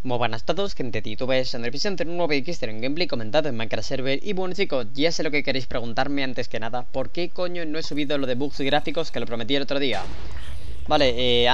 Muy buenas a todos, gente de YouTube, es Andrés en un nuevo Xter en gameplay comentado en Minecraft Server. Y bueno chicos, ya sé lo que queréis preguntarme antes que nada. ¿Por qué coño no he subido lo de bugs gráficos que lo prometí el otro día? Vale,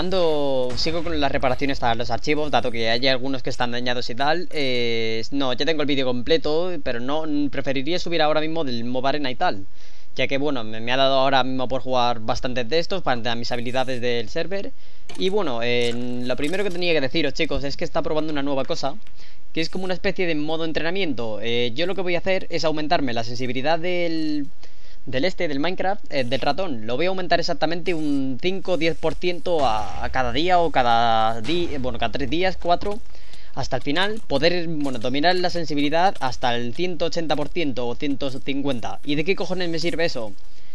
sigo con las reparaciones a los archivos, dado que hay algunos que están dañados y tal. No, ya tengo el vídeo completo, pero no, preferiría subir ahora mismo del Mob Arena y tal. Ya que bueno, me ha dado ahora mismo por jugar bastantes de estos para mis habilidades del server. Y bueno, lo primero que tenía que deciros chicos es que está probando una nueva cosa, que es como una especie de modo entrenamiento. Yo lo que voy a hacer es aumentarme la sensibilidad del Minecraft, del ratón. Lo voy a aumentar exactamente un 5 o 10% a cada día o cada día, bueno, cada 3 días, 4, hasta el final, poder, bueno, dominar la sensibilidad hasta el 180% o 150. ¿Y de qué cojones me sirve eso?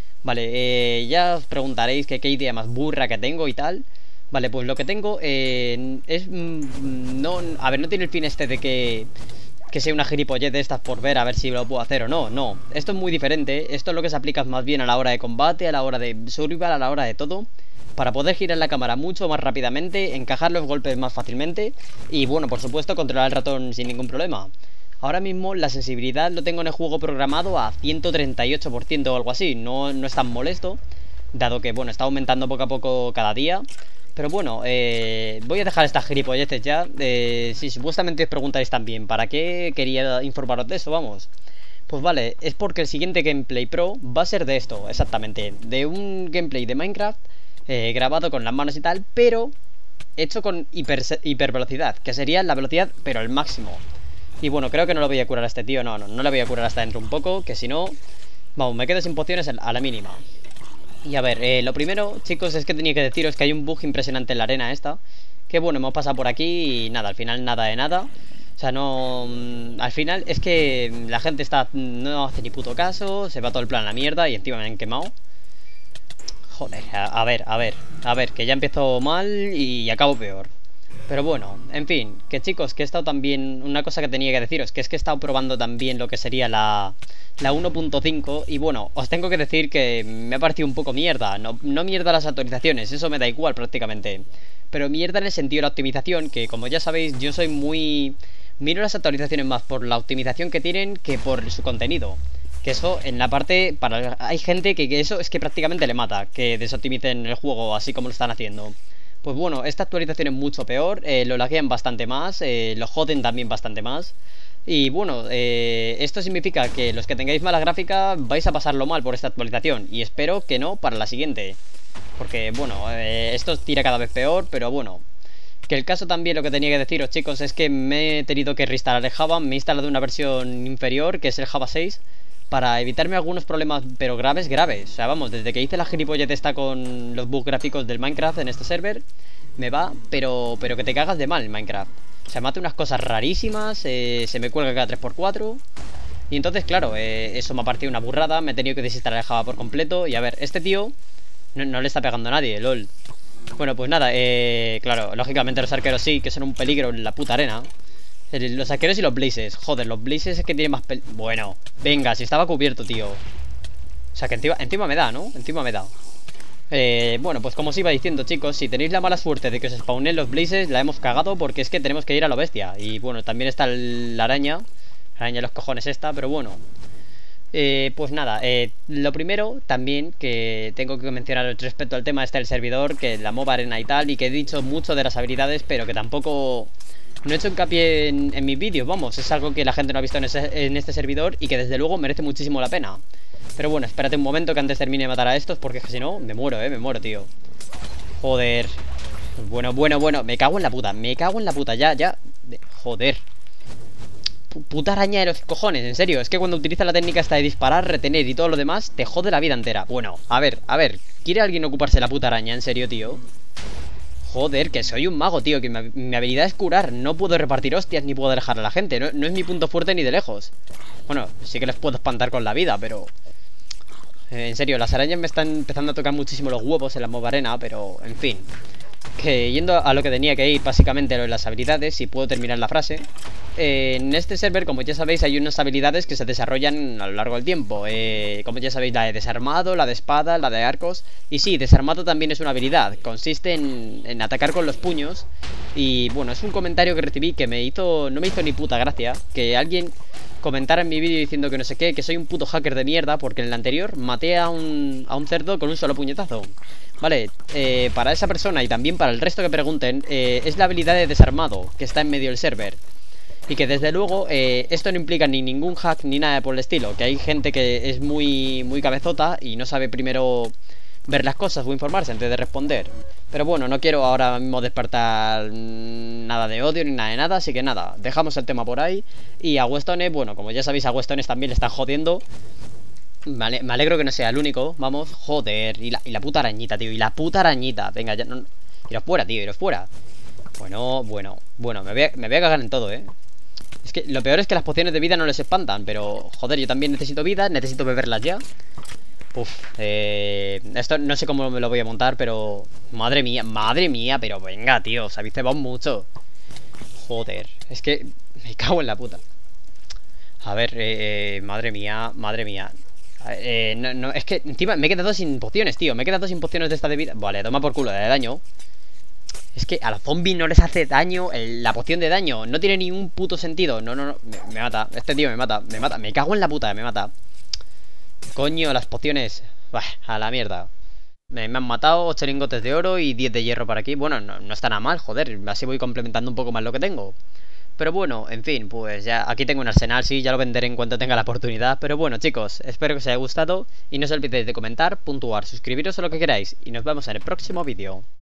Vale, ya os preguntaréis que qué idea más burra que tengo y tal. Vale, pues lo que tengo es... no, a ver, no tiene el fin este de que sea una gilipollez de estas por ver a ver si lo puedo hacer o no. No, esto es muy diferente. Esto es lo que se aplica más bien a la hora de combate, a la hora de survival, a la hora de todo, para poder girar la cámara mucho más rápidamente, encajar los golpes más fácilmente y, bueno, por supuesto, controlar el ratón sin ningún problema. Ahora mismo la sensibilidad lo tengo en el juego programado a 138% o algo así. No es tan molesto, dado que, bueno, está aumentando poco a poco cada día. Pero bueno, voy a dejar estas gilipolleces ya. Si supuestamente os preguntáis también ¿para qué quería informaros de eso? Vamos. Pues vale, es porque el siguiente gameplay pro va a ser de esto, exactamente. De un gameplay de Minecraft grabado con las manos y tal, pero hecho con hipervelocidad, que sería la velocidad pero al máximo. Y bueno, creo que no lo voy a curar a este tío. No le voy a curar hasta dentro un poco, que si no, vamos, me quedo sin pociones a la mínima. Y a ver, lo primero, chicos, es que tenía que deciros que hay un bug impresionante en la arena esta. Que bueno, hemos pasado por aquí y nada, al final nada de nada. O sea, no... al final es que la gente no hace ni puto caso, se va todo el plan a la mierda y encima me han quemado. Joder, a ver, que ya empezó mal y acabo peor. Pero bueno, en fin, que chicos, que he estado también... Una cosa que tenía que deciros, que es que he estado probando también lo que sería la 1.5. Y bueno, os tengo que decir que me ha parecido un poco mierda. No mierda las actualizaciones, eso me da igual prácticamente, pero mierda en el sentido de la optimización, que como ya sabéis, yo soy muy... Miro las actualizaciones más por la optimización que tienen que por su contenido. Que eso, en la parte... hay gente que eso es que prácticamente le mata, que desoptimicen el juego así como lo están haciendo. Pues bueno, esta actualización es mucho peor, lo laguean bastante más, lo joden también bastante más. Y bueno, esto significa que los que tengáis mala gráfica vais a pasarlo mal por esta actualización. Y espero que no para la siguiente, porque bueno, esto tira cada vez peor, pero bueno. Que el caso también, lo que tenía que deciros chicos, es que me he tenido que reinstalar el Java. Me he instalado una versión inferior, que es el Java 6, para evitarme algunos problemas, pero graves. O sea, vamos, desde que hice la gilipollez esta con los bugs gráficos del Minecraft en este server, me va, pero que te cagas de mal el Minecraft. O sea, me hace unas cosas rarísimas, se me cuelga cada 3x4. Y entonces, claro, eso me ha parecido una burrada. Me he tenido que desinstalar el Java por completo. Y a ver, este tío no le está pegando a nadie, lol. Bueno, pues nada, claro, lógicamente los arqueros sí, que son un peligro en la puta arena. Los arqueros y los blazes. Joder, los blazes es que tienen más bueno, venga, si estaba cubierto, tío. O sea, que encima me da, ¿no? Encima me da. Bueno, pues como os iba diciendo, chicos, si tenéis la mala suerte de que os spawnen los blazes, la hemos cagado porque es que tenemos que ir a lo bestia. Y bueno, también está la araña. La araña de los cojones esta, pero bueno. Pues nada, lo primero también que tengo que mencionar respecto al tema este del servidor, que la Mob Arena y tal, y que he dicho mucho de las habilidades, pero que tampoco... No he hecho hincapié en mis vídeos, vamos. Es algo que la gente no ha visto en este servidor y que desde luego merece muchísimo la pena. Pero bueno, espérate un momento que antes termine de matar a estos, porque si no, me muero, me muero, tío. Joder. Bueno, me cago en la puta, ya. Joder. Puta araña de los cojones, en serio. Es que cuando utilizas la técnica esta de disparar, retener y todo lo demás, te jode la vida entera. Bueno, a ver, ¿quiere alguien ocuparse de la puta araña? En serio, tío. Joder, que soy un mago, tío, que mi habilidad es curar. No puedo repartir hostias ni puedo dejar a la gente. No es mi punto fuerte ni de lejos. Bueno, sí que les puedo espantar con la vida, pero... en serio, las arañas me están empezando a tocar muchísimo los huevos en la Mob Arena, pero... en fin. que yendo a lo que tenía que ir, básicamente lo de las habilidades, si puedo terminar la frase. En este server, como ya sabéis, hay unas habilidades que se desarrollan a lo largo del tiempo. Como ya sabéis, la de desarmado, la de espada, la de arcos. Y sí, desarmado también es una habilidad. Consiste en atacar con los puños. Y bueno, es un comentario que recibí que no me hizo ni puta gracia. Que alguien comentara en mi vídeo diciendo que no sé qué, que soy un puto hacker de mierda, porque en el anterior maté a un cerdo con un solo puñetazo. Vale, para esa persona y también para el resto que pregunten, es la habilidad de desarmado que está en medio del server. Y que desde luego esto no implica ni ningún hack ni nada por el estilo. Que hay gente que es muy cabezota y no sabe primero ver las cosas o informarse antes de responder. Pero bueno, no quiero ahora mismo despertar nada de odio ni nada de nada. Así que nada, dejamos el tema por ahí. Y a Weston, bueno, como ya sabéis, a Weston también le están jodiendo. Vale, me alegro que no sea el único. Vamos, joder, y la puta arañita, tío. Y la puta arañita, venga, ya no... Iros fuera, tío, iros fuera. Bueno, me voy a cagar en todo, Es que lo peor es que las pociones de vida no les espantan. Pero, joder, yo también necesito vida. Necesito beberlas ya. Esto no sé cómo me lo voy a montar, pero... Madre mía, pero venga, tío, os habéis cebado mucho. Joder, es que me cago en la puta. A ver, madre mía. No, es que encima me he quedado sin pociones, tío. Me he quedado sin pociones de esta de vida. Vale, toma por culo, de daño. Es que a los zombies no les hace daño la poción de daño. No tiene ningún puto sentido. No, me mata. Este tío me mata. Me cago en la puta, me mata. Coño, las pociones. Bah, a la mierda. Me han matado 8 lingotes de oro y 10 de hierro para aquí. Bueno, no está nada mal, joder. Así voy complementando un poco más lo que tengo. Pero bueno, en fin, pues ya aquí tengo un arsenal, sí, ya lo venderé en cuanto tenga la oportunidad. Pero bueno, chicos, espero que os haya gustado. Y no os olvidéis de comentar, puntuar, suscribiros o lo que queráis. Y nos vemos en el próximo vídeo.